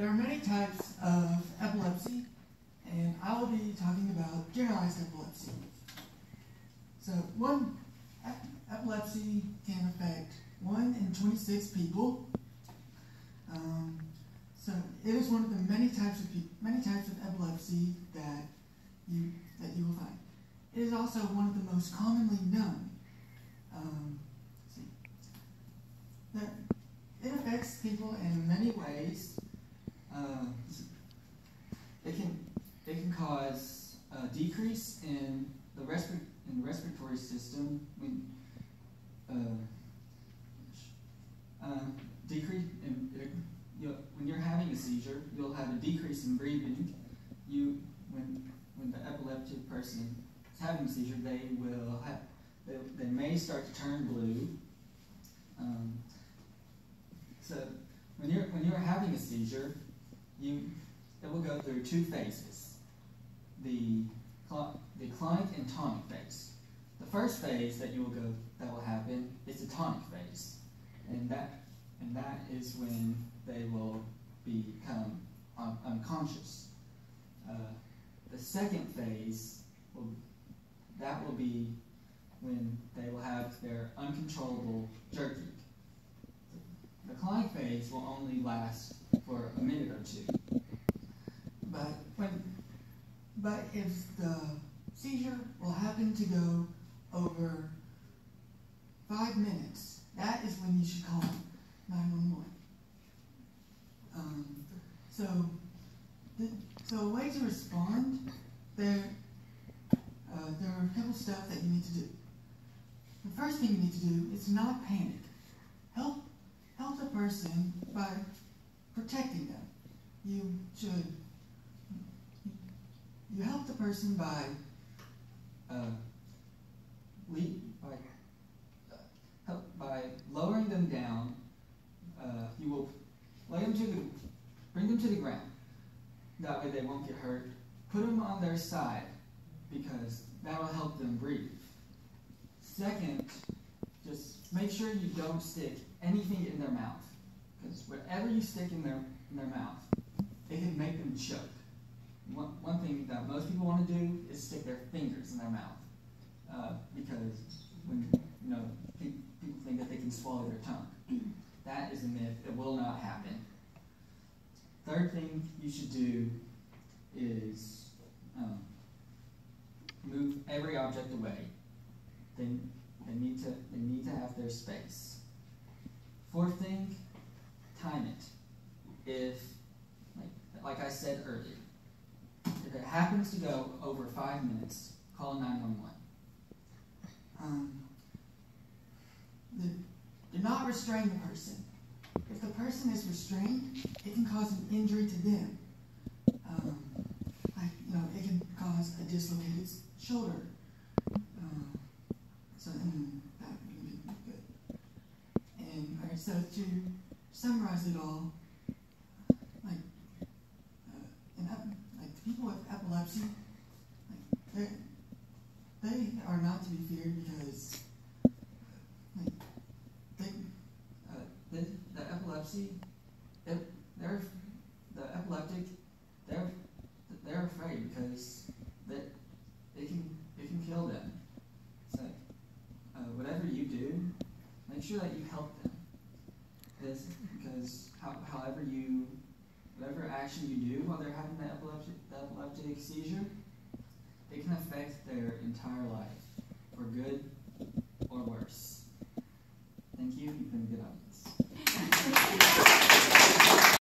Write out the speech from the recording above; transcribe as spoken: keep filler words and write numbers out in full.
There are many types of epilepsy, and I will be talking about generalized epilepsy. So, one ep epilepsy can affect one in twenty-six people. Um, so, it is one of the many types of many types of epilepsy that you that you will find. It is also one of the most commonly known. Um, let's see. There, it affects people in many ways. Uh, it can it can cause a decrease in the respir in the respiratory system when uh, uh, decrease in it, you when you're having a seizure, you'll have a decrease in breathing. You when when the epileptic person is having a seizure, they will have they, they may start to turn blue. Um, so when you're when you're having a seizure, you it will go through two phases: the the clonic and tonic phase. The first phase that you will go that will happen is the tonic phase, and that and that is when they will become un unconscious. Uh, the second phase will that will be when they will have their uncontrollable jerking. The clonic phase will only last for a minute or two. But when, but if the seizure will happen to go over five minutes, that is when you should call nine one one. Um, so, the, so a way to respond, there, uh, there are a couple steps that you need to do. The first thing you need to do is not panic. Help Help the person by protecting them. You should you help the person by uh, lead, by uh, help by lowering them down. Uh, you will lay them to the bring them to the ground. That way they won't get hurt. Put them on their side because that will help them breathe. Second, just make sure you don't stick anything in their mouth, because whatever you stick in their in their mouth, it can make them choke. One, one thing that most people want to do is stick their fingers in their mouth, uh, because when you know pe people think that they can swallow their tongue. That is a myth. It will not happen. Third thing you should do is um, move every object away. They they need to they need to have their space. Fourth thing, time it. If, like, like I said earlier, if it happens to go over five minutes, call nine one one. Um, the, do not restrain the person. If the person is restrained, it can cause an injury to them. Um, like, you know, it can cause a dislocated shoulder. Um, so, and that would be good. And all right, so to summarize it all, like, uh, in, like people with epilepsy, like, they are not to be feared because, like, they, uh, they, the epilepsy, it, they're the epileptic, they're they're afraid because that it can it can kill them. So, uh, whatever you do, make sure that you help them. Because, because how, however you, whatever action you do while they're having the epileptic, the epileptic seizure, it can affect their entire life, for good or worse. Thank you. You've been a good audience.